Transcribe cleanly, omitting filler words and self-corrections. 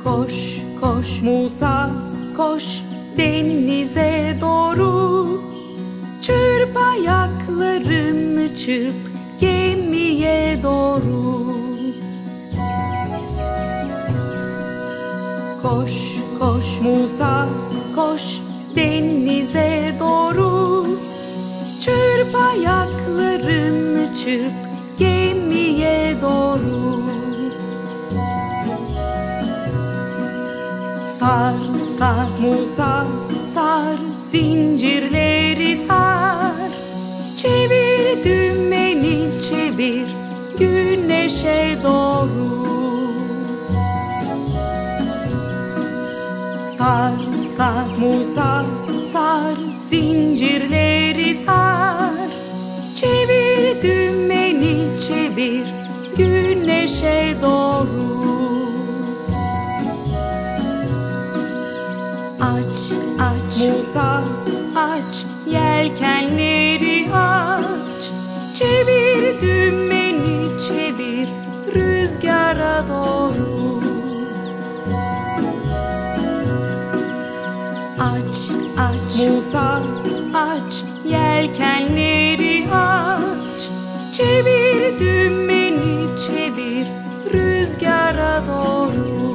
Koş koş Musa, koş denize doğru. Çırp ayaklarını, çırp gemiye doğru. Koş koş Musa, koş denize doğru. Çırp ayaklarını, çırp gemiye doğru. Sar sar Musa, sar zincirleri sar. Çevir dümeni, çevir güneşe doğru. Sar sar Musa, sar zincirleri sar. Çevir dümeni, çevir güneşe doğru. Aç aç Musa, aç yelkenleri aç. Çevir dümeni, çevir rüzgara doğru. Aç aç Musa, aç yelkenleri aç. Çevir dümeni, çevir rüzgara doğru.